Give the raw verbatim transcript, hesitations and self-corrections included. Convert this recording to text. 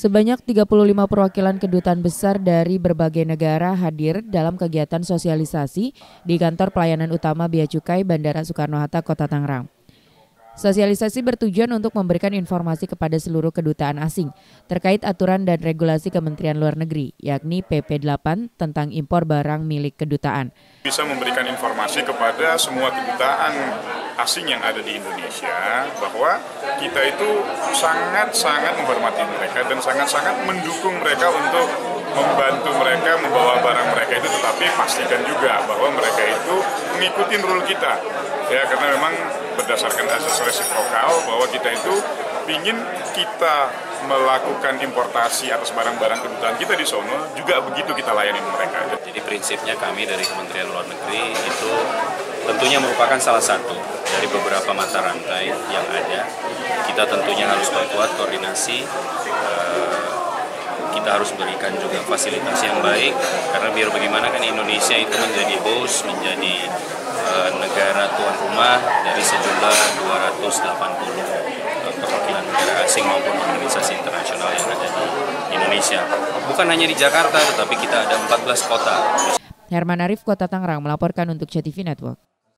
Sebanyak tiga puluh lima perwakilan kedutaan besar dari berbagai negara hadir dalam kegiatan sosialisasi di kantor pelayanan utama Bea Cukai Bandara Soekarno-Hatta, Kota Tangerang. Sosialisasi bertujuan untuk memberikan informasi kepada seluruh kedutaan asing terkait aturan dan regulasi Kementerian Luar Negeri, yakni P P delapan tentang impor barang milik kedutaan. Bisa memberikan informasi kepada semua kedutaan asing yang ada di Indonesia bahwa kita itu sangat-sangat menghormati mereka dan sangat-sangat mendukung mereka untuk membantu mereka membawa barang mereka itu, tetapi pastikan juga bahwa mereka itu mengikuti rule kita, ya, karena memang berdasarkan asas resiprokal bahwa kita itu ingin kita melakukan importasi atas barang-barang kedutaan kita di sono juga begitu kita layani mereka. Jadi prinsipnya kami dari Kementerian Luar Negeri itu tentunya merupakan salah satu dari beberapa mata rantai yang ada. Kita tentunya harus membuat koordinasi. Kita harus berikan juga fasilitas yang baik, karena biar bagaimana kan Indonesia itu menjadi host, menjadi uh, negara tuan rumah dari sejumlah dua ratus delapan puluh uh, perwakilan negara asing maupun organisasi internasional yang ada di Indonesia. Bukan hanya di Jakarta, tetapi kita ada empat belas kota. Herman Arif, Kota Tangerang, melaporkan untuk C T V Network.